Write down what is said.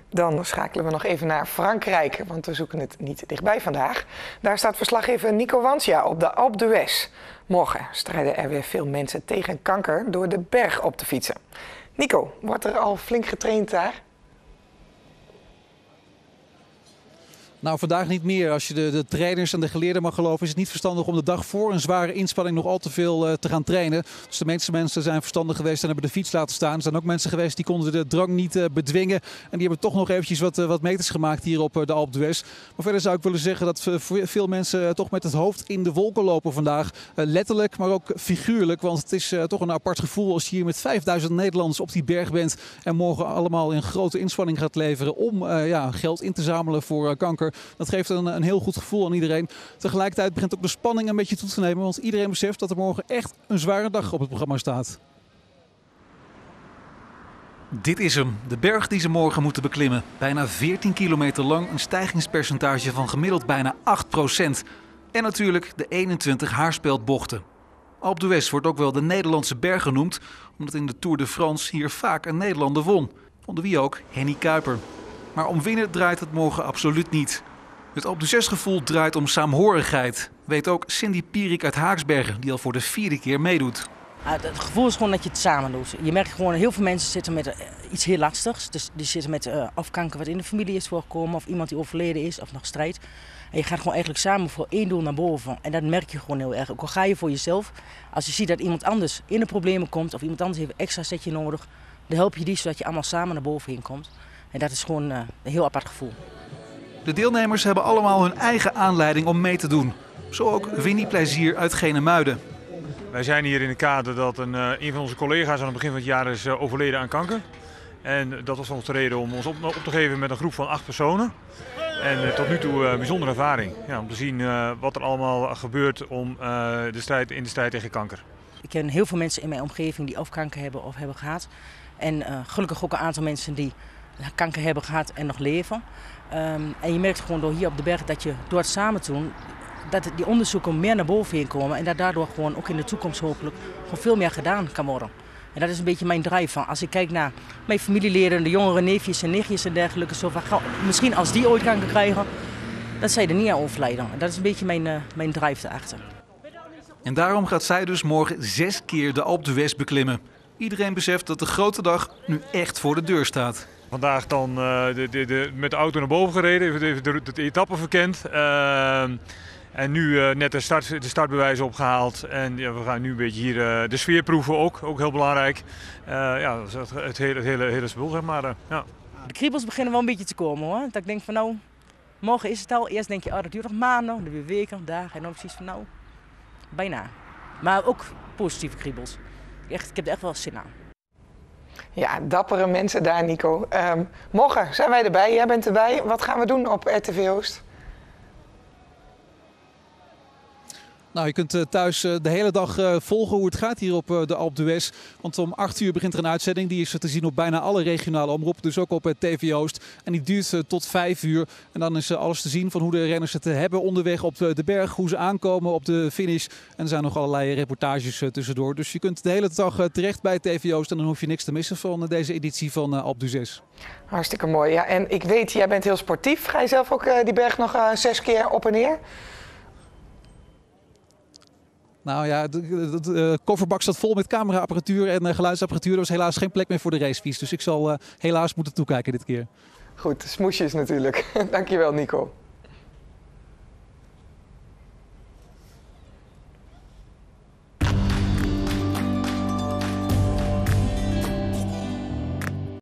Dan schakelen we nog even naar Frankrijk, want we zoeken het niet dichtbij vandaag. Daar staat verslaggever Nico Wansia op de Alpe d'Huez. Morgen strijden er weer veel mensen tegen kanker door de berg op te fietsen. Nico, wordt er al flink getraind daar? Nou, vandaag niet meer. Als je de trainers en de geleerden mag geloven, is het niet verstandig om de dag voor een zware inspanning nog al te veel te gaan trainen. Dus de meeste mensen zijn verstandig geweest en hebben de fiets laten staan. Er zijn ook mensen geweest die konden de drang niet bedwingen. En die hebben toch nog eventjes wat meters gemaakt hier op de Alpe d'Huez. Maar verder zou ik willen zeggen dat veel mensen toch met het hoofd in de wolken lopen vandaag. Letterlijk, maar ook figuurlijk. Want het is toch een apart gevoel als je hier met 5000 Nederlanders op die berg bent. En morgen allemaal een grote inspanning gaat leveren om geld in te zamelen voor kanker. Dat geeft een heel goed gevoel aan iedereen. Tegelijkertijd begint ook de spanning een beetje toe te nemen. Want iedereen beseft dat er morgen echt een zware dag op het programma staat. Dit is hem, de berg die ze morgen moeten beklimmen. Bijna 14 kilometer lang, een stijgingspercentage van gemiddeld bijna 8%. En natuurlijk de 21 haarspeldbochten. Alpe d'Huez wordt ook wel de Nederlandse berg genoemd, omdat in de Tour de France hier vaak een Nederlander won. Onder wie ook Henny Kuiper. Maar om winnen draait het morgen absoluut niet. Het Alpe d'Huez gevoel draait om saamhorigheid. Weet ook Cindy Pierik uit Haaksbergen, die al voor de 4e keer meedoet. Het gevoel is gewoon dat je het samen doet. Je merkt gewoon, heel veel mensen zitten met iets heel lastigs. Dus die zitten met of kanker wat in de familie is voorgekomen, of iemand die overleden is, of nog strijd. En je gaat gewoon eigenlijk samen voor één doel naar boven. En dat merk je gewoon heel erg. Ook al ga je voor jezelf, als je ziet dat iemand anders in de problemen komt, of iemand anders heeft een extra setje nodig, dan help je die zodat je allemaal samen naar boven heen komt. En dat is gewoon een heel apart gevoel. De deelnemers hebben allemaal hun eigen aanleiding om mee te doen. Zo ook Winnie Plezier uit Genemuiden. Wij zijn hier in het kader dat een van onze collega's aan het begin van het jaar is overleden aan kanker. En dat was ons de reden om ons op te geven met een groep van 8 personen. En tot nu toe een bijzondere ervaring. Ja, om te zien wat er allemaal gebeurt in de strijd tegen kanker. Ik ken heel veel mensen in mijn omgeving die of kanker hebben of hebben gehad. En gelukkig ook een aantal mensen die kanker hebben gehad en nog leven. En je merkt gewoon door hier op de berg dat je door het samen te doen, dat die onderzoeken meer naar boven heen komen. En dat daardoor gewoon ook in de toekomst hopelijk gewoon veel meer gedaan kan worden. En dat is een beetje mijn drive van. Als ik kijk naar mijn familieleden, de jongere neefjes en nichtjes en dergelijke. Zo van, misschien als die ooit kanker krijgen, dat zij er niet aan overlijden. En dat is een beetje mijn drive erachter. En daarom gaat zij dus morgen 6 keer de Alpe d'Huez beklimmen. Iedereen beseft dat de grote dag nu echt voor de deur staat. Vandaag dan met de auto naar boven gereden, even de etappe verkend. En nu net de startbewijs opgehaald. En ja, we gaan nu een beetje hier de sfeer proeven ook heel belangrijk. Het hele spul, zeg maar. Ja. De kriebels beginnen wel een beetje te komen, hoor. Dat ik denk van nou, morgen is het al. Eerst denk je, dat duurt nog maanden, dan weer weken, dagen. En dan precies van nou, bijna. Maar ook positieve kriebels. Ik heb er echt wel zin aan. Ja, dappere mensen daar, Nico. Morgen zijn wij erbij, jij bent erbij. Wat gaan we doen op RTV Oost? Nou, je kunt thuis de hele dag volgen hoe het gaat hier op de Alpe d'Huez. Want om 8 uur begint er een uitzending. Die is te zien op bijna alle regionale omroepen. Dus ook op TV Oost. En die duurt tot 5 uur. En dan is alles te zien van hoe de renners het hebben onderweg op de berg. Hoe ze aankomen op de finish. En er zijn nog allerlei reportages tussendoor. Dus je kunt de hele dag terecht bij TV Oost. En dan hoef je niks te missen van deze editie van Alpe d'Huez. Hartstikke mooi. Ja, en ik weet, jij bent heel sportief. Ga je zelf ook die berg nog 6 keer op en neer? Nou ja, de kofferbak staat vol met cameraapparatuur en geluidsapparatuur. Er was helaas geen plek meer voor de racefiets. Dus ik zal helaas moeten toekijken dit keer. Goed, smoesjes natuurlijk. Dankjewel, Nico.